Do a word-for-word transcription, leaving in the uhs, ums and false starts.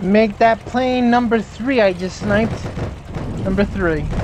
Make that plane number three I just sniped. Number three.